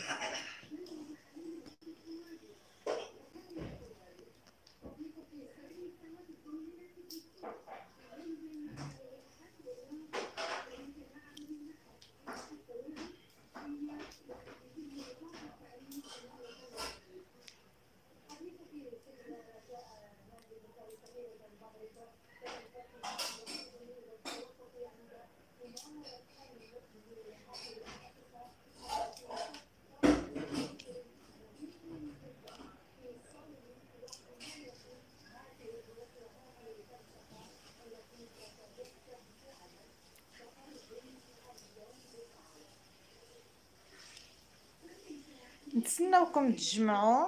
نتسناوكم تجمعوا.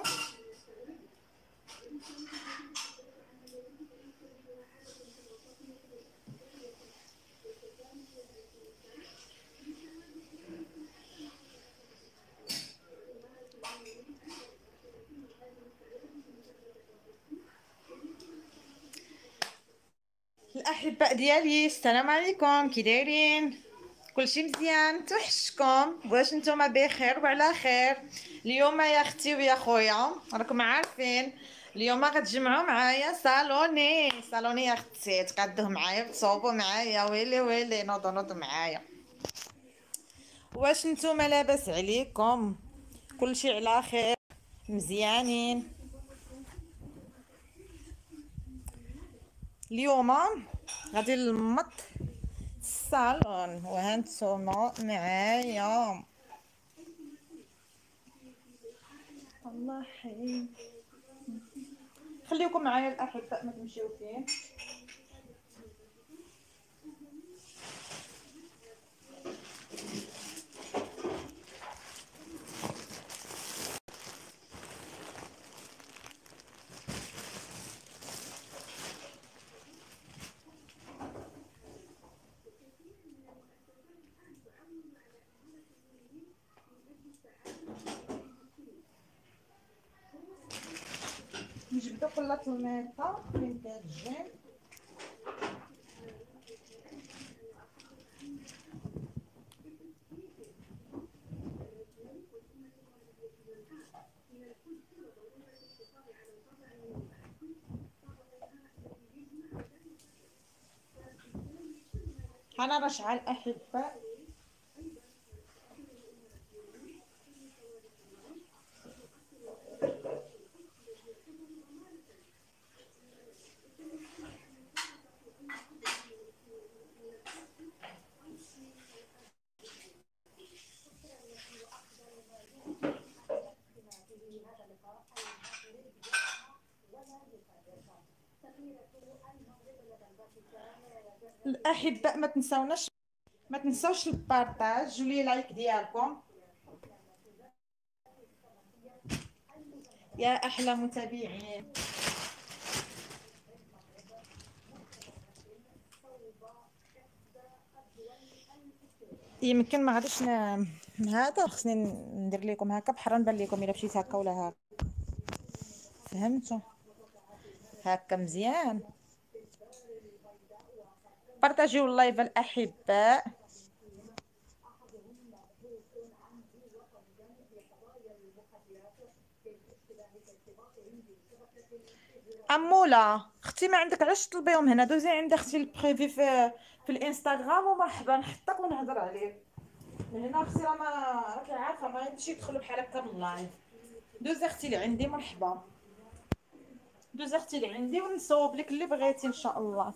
الاحباء ديالي السلام عليكم، كي دايرين؟ كلشي مزيان؟ توحشكم. واش نتوما بخير وعلى خير؟ اليوم يا اختي ويا خويا راكم عارفين اليوم غتجمعوا معايا صالوني يا اختي، تقادوه معايا تصوبوا معايا. ويلي ويلي نوضوا معايا. واش نتوما لاباس عليكم؟ كلشي على خير؟ مزيانين؟ اليوم غادي نمط الصالون وهانتوما معايا. الله حي، خليكم معايا الاحباء ما تمشيو فين. نجبدو كل طلميطه فين كتجي. انا رشعه الاحباء. الاحباء ما تنساوش البارطاج ولي لايك ديالكم يا احلى متابعين. يمكن ما غاديش هذا خصني ندير لكم هكا بحال نبان لكم الا مشيت هكا ولا هكا، فهمتوا؟ هكا مزيان. بارطاجيو اللايف الاحباء. اموله اختي ما عندك علاش تطلبيهم هنا؟ دوزي عند اختي البريفي في الانستغرام ومرحبا نحطك ونهضر عليك. هنا اختي راه ما راكي عارفه ما يمشي يدخلوا بحال هكا باللايف. دوزي اختي اللي عندي مرحبا، دوزي اختي اللي عندي ونصوب لك اللي بغيتي ان شاء الله.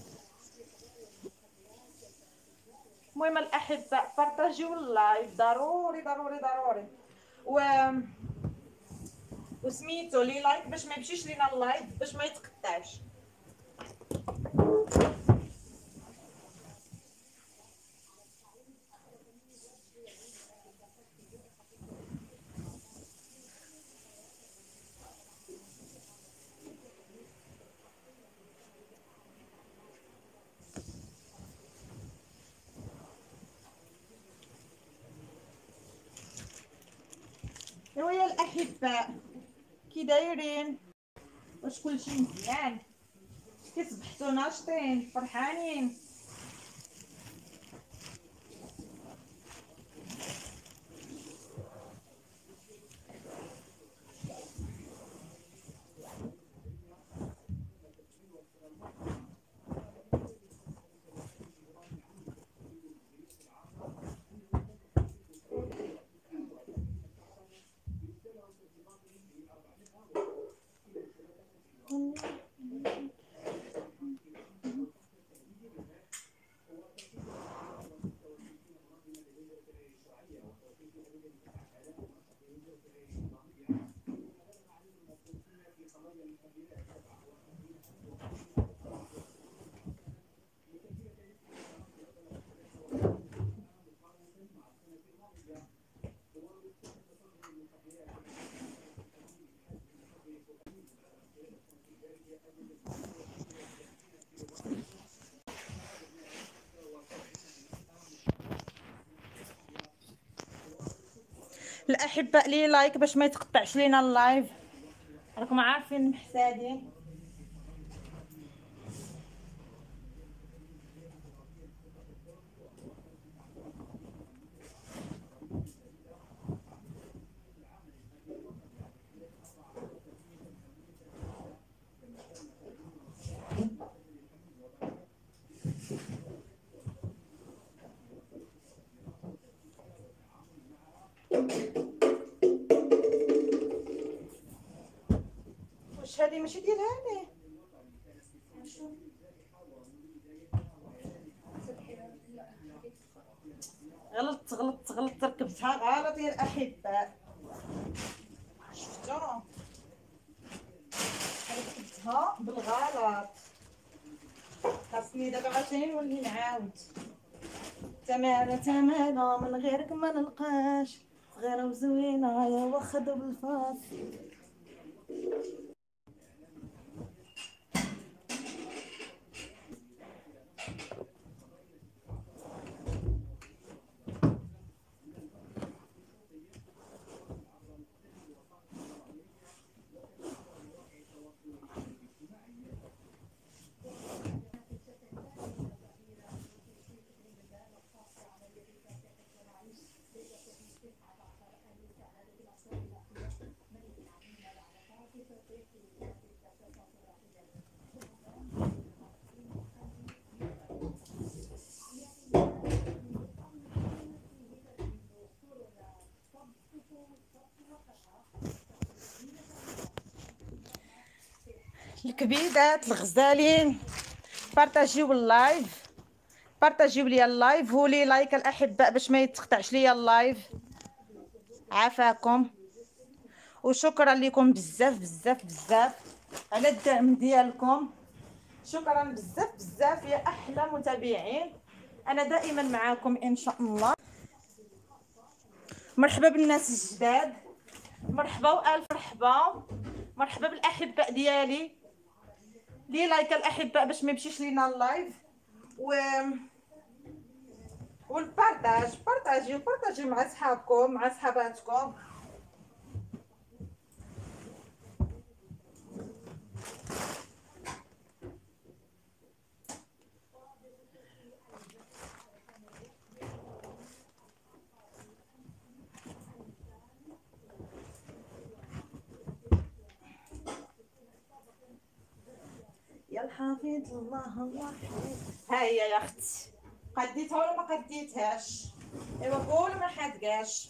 المهم الاحباء بارطاجيو اللايف ضروري ضروري ضروري. و وسميتو لي لايك باش ما يمشيش لينا اللايف باش ما يتقطعش. ايوا يا الاحباء كي دايرين؟ واش كلشي مزيان؟ كتصبحتوا ناشطين فرحانين؟ الاحباء لي لايك باش ما يتقطعش لينا اللايف، راكم عارفين محسادين. واش هذه ماشي ديال هذه؟ غلطت ركبتها غلط يا الاحباء. شفتوا ركبتها بالغلط، خاصني دابا عاوتاني نولي نعاود. تمارة تمارة من غيرك ما نلقاش، صغيرة وزوينة يا واخا بالفاس. الكبيدات الغزالين، بارطاجيو اللايف، بارطاجيو ليا اللايف ولي لايك الاحباء باش ما يتقطعش ليا اللايف. عافاكم وشكرا لكم بزاف بزاف بزاف على الدعم ديالكم. شكرا بزاف بزاف يا احلى متابعين، انا دائما معاكم ان شاء الله. مرحبا بالناس الجداد، مرحبا والف مرحبا، مرحبا بالاحباء ديالي. لي لايك الاحباء باش ما يمشيش لينا اللايف، والبارطاج، بارطاجيو مع صحابكم مع صحاباتكم. يا الحفيظ الله الله حفيظ. ها هي يا اختي، قديتها ولا ما قديتهاش؟ ايوا قولوا ما حدقاش،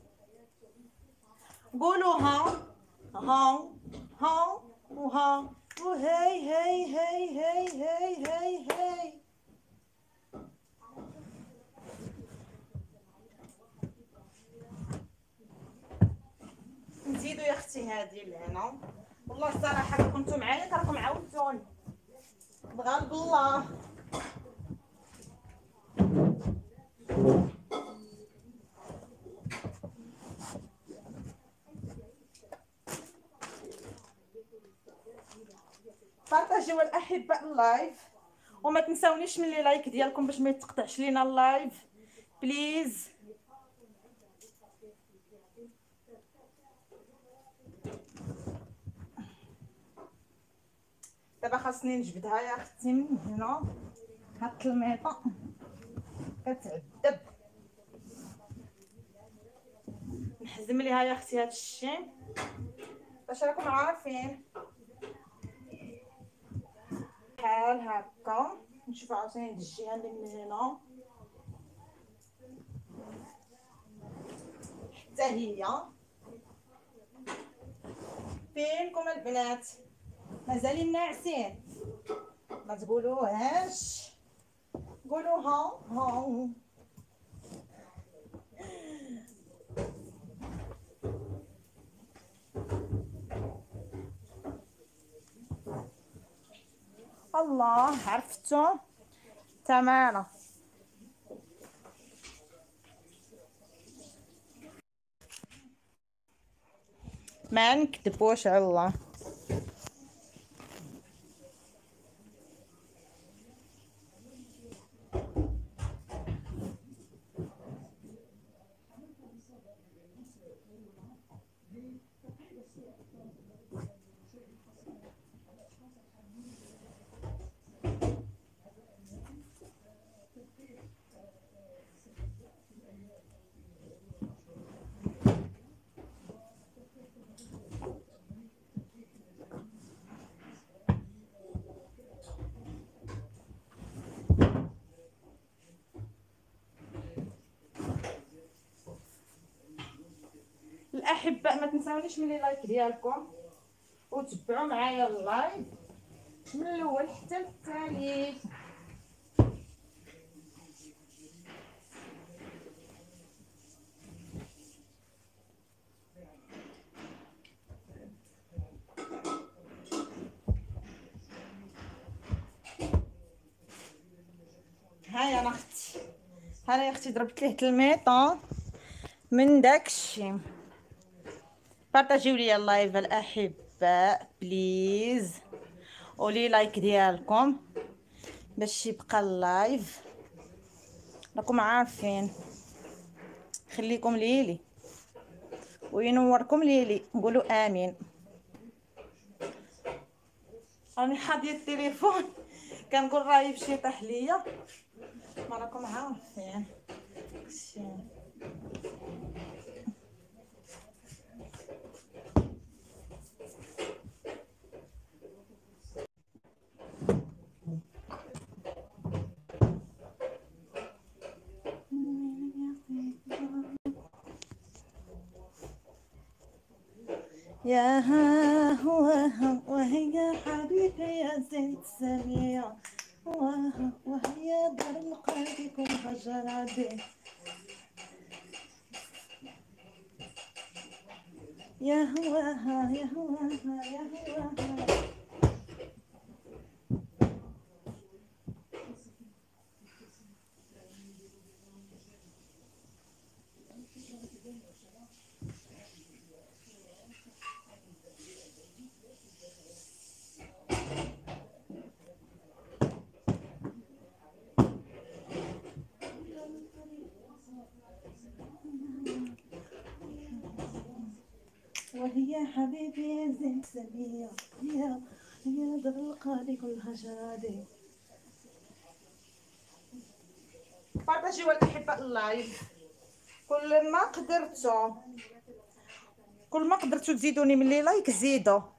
قولوا ها ها ها وها وهي هي هي هي هي هي هي. نزيدوا يا اختي هذه لهنا. والله الصراحه كنتو معايا راكم عاودتوني بغالب الله. بارطاجيو الاحباء اللايف، وما تنساونيش من لي لايك ديالكم باش ما يتقطعش لينا اللايف بليز. دابا خاصني نجبدها يا اختي من هنا، هاد التلميطه كتعذب. نحزم ليها يا اختي هاد الشيء باش راكم عارفين بحال هكا. نشوف عاوتاني هاد الجهه اللي من هنا حتى هي. فينكم البنات؟ مازالين ناعسين؟ ما تقولوهاش، قولوا ها ها. الله عرفتو تمام. ما نكذبوش على الله. الاحباء ما تنساونيش من لي لايك ديالكم وتبعوا معايا اللايف من الاول حتى للثالث. هاي انا اختي، هانا يا اختي ضربت ليه تلميطه من داكشي. بارطاجيو ليا اللايف الاحباء بليز، ولي لايك ديالكم باش يبقى اللايف. راكم عارفين خليكم ليلي وينوركم ليلي، نقولوا امين. راني حاضيه التليفون كنقول راه يمشي يطيح ليا، ما راكم عارفين. يا ها هو وهي حبيبي يا زين السميع، وهي دار القلبكم حجر عدي. يا هواها يا هواها يا هواها. وهي حبيبي زين سميع، هي دار القلب كلها شادي. بارطاجيو الاحباء اللايف كل ما قدرتوا تزيدوني من لي لايك زيدوا.